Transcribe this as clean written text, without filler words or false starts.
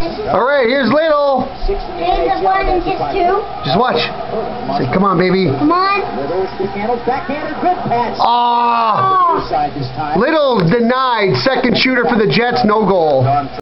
All right, here's Little. Here's the 1 and just 2. Just watch. Say, come on, baby. Come on. Ah! Little denied. Second shooter for the Jets, no goal.